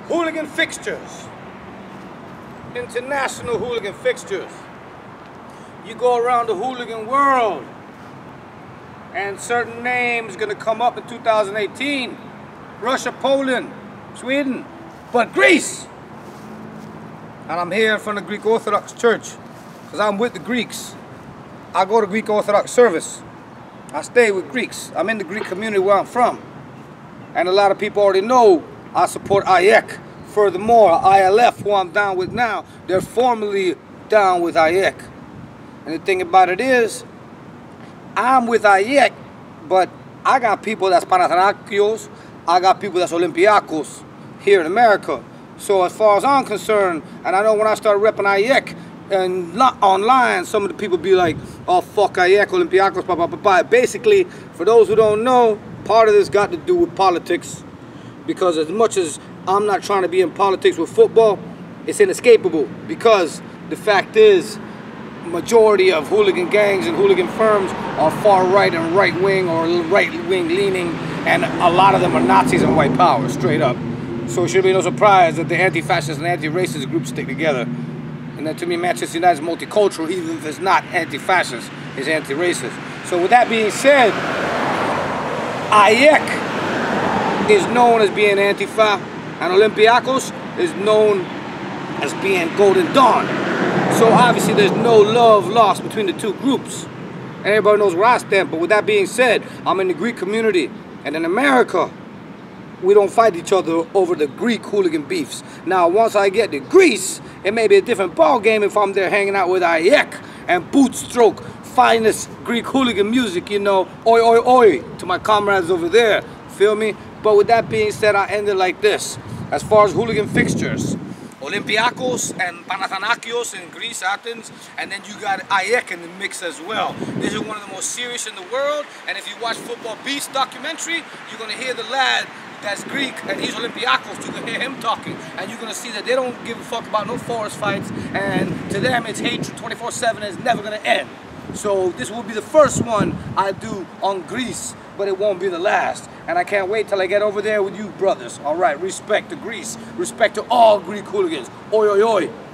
Hooligan fixtures. International hooligan fixtures. You go around the hooligan world and certain names gonna come up in 2018. Russia, Poland, Sweden, but Greece. And I'm here from the Greek Orthodox Church because I'm with the Greeks. I go to Greek Orthodox service. I stay with Greeks. I'm in the Greek community where I'm from. And a lot of people already know I support AEK. Furthermore, ILF, who I'm down with now, they're formally down with AEK. And the thing about it is, I'm with AEK, but I got people that's Panathinaikos, I got people that's Olympiacos here in America. So as far as I'm concerned, and I know when I started repping AEK, and not online, some of the people be like, oh fuck AEK, Olympiacos, blah, blah, blah, blah. Basically, for those who don't know, part of this got to do with politics. Because as much as I'm not trying to be in politics with football, it's inescapable. Because the fact is, majority of hooligan gangs and hooligan firms are far right and right wing or right wing leaning, and a lot of them are Nazis and white power, straight up. So it should be no surprise that the anti-fascist and anti-racist groups stick together. And then to me, Manchester United is multicultural, even if it's not anti-fascist, it's anti-racist. So with that being said, AEK is known as being Antifa, and Olympiacos is known as being Golden Dawn. So obviously there's no love lost between the two groups. And everybody knows where I stand. But with that being said, I'm in the Greek community. And in America, we don't fight each other over the Greek hooligan beefs. Now, once I get to Greece, it may be a different ball game if I'm there hanging out with AEK and Bootstroke, finest Greek hooligan music, you know, oi, oi, oi, to my comrades over there, feel me? But with that being said, I end it like this. As far as hooligan fixtures, Olympiacos and Panathinaikos in Greece, Athens, and then you got AEK in the mix as well. This is one of the most serious in the world, and if you watch Football Beast documentary, you're going to hear the lad that's Greek, and he's Olympiacos. You can hear him talking, and you're going to see that they don't give a fuck about no forest fights, and to them it's hatred 24/7 and it's never going to end. So this will be the first one I do on Greece, but it won't be the last. And I can't wait till I get over there with you brothers. All right, respect to Greece. Respect to all Greek hooligans. Oi, oi, oi.